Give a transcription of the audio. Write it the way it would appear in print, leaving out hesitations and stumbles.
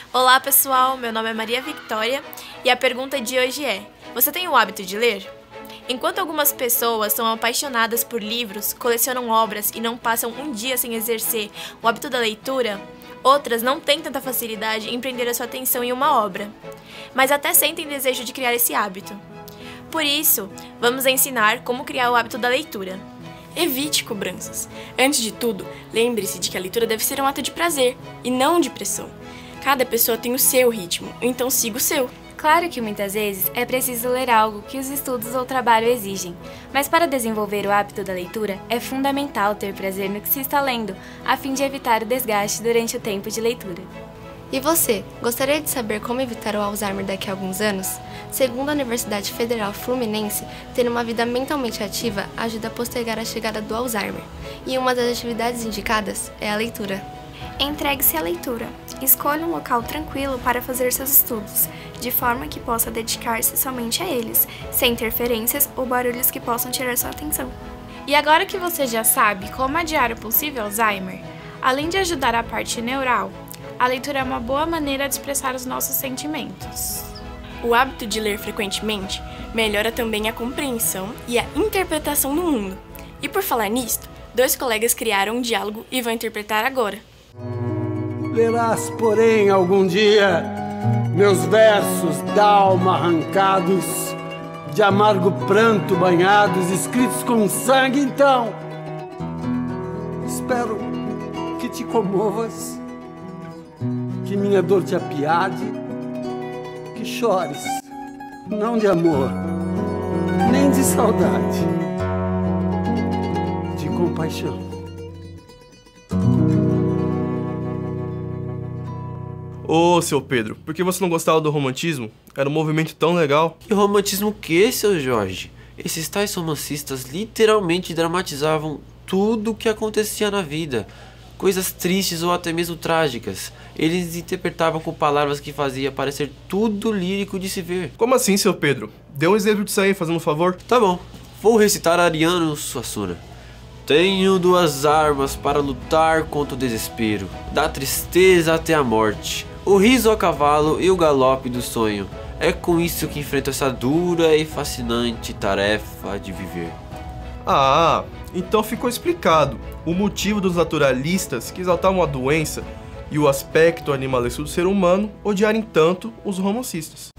Olá pessoal, meu nome é Maria Victoria e a pergunta de hoje é: você tem o hábito de ler? Enquanto algumas pessoas são apaixonadas por livros, colecionam obras e não passam um dia sem exercer o hábito da leitura, outras não têm tanta facilidade em prender a sua atenção em uma obra, mas até sentem desejo de criar esse hábito. Por isso, vamos ensinar como criar o hábito da leitura. Evite cobranças. Antes de tudo, lembre-se de que a leitura deve ser um ato de prazer e não de pressão. Cada pessoa tem o seu ritmo, então siga o seu. Claro que muitas vezes é preciso ler algo que os estudos ou trabalho exigem, mas para desenvolver o hábito da leitura é fundamental ter prazer no que se está lendo, a fim de evitar o desgaste durante o tempo de leitura. E você, gostaria de saber como evitar o Alzheimer daqui a alguns anos? Segundo a Universidade Federal Fluminense, ter uma vida mentalmente ativa ajuda a postergar a chegada do Alzheimer. E uma das atividades indicadas é a leitura. Entregue-se à leitura. Escolha um local tranquilo para fazer seus estudos, de forma que possa dedicar-se somente a eles, sem interferências ou barulhos que possam tirar sua atenção. E agora que você já sabe como adiar o possível Alzheimer, além de ajudar a parte neural, a leitura é uma boa maneira de expressar os nossos sentimentos. O hábito de ler frequentemente melhora também a compreensão e a interpretação do mundo. E por falar nisto, 2 colegas criaram um diálogo e vão interpretar agora. Lerás, porém, algum dia meus versos d'alma arrancados, de amargo pranto banhados, escritos com sangue, então. Espero que te comovas, que minha dor te apiade, que chores, não de amor, nem de saudade, de compaixão. Ô, seu Pedro, por que você não gostava do romantismo? Era um movimento tão legal. Que romantismo que, seu Jorge? Esses tais romancistas literalmente dramatizavam tudo o que acontecia na vida. Coisas tristes ou até mesmo trágicas. Eles interpretavam com palavras que faziam parecer tudo lírico de se ver. Como assim, seu Pedro? Dê um exemplo disso aí, fazendo um favor. Tá bom, vou recitar Ariano Suassuna. Tenho 2 armas para lutar contra o desespero, da tristeza até a morte, o riso a cavalo e o galope do sonho. É com isso que enfrento essa dura e fascinante tarefa de viver. Ah, então ficou explicado o motivo dos naturalistas que exaltavam a doença e o aspecto animalesco do ser humano odiarem tanto os romancistas.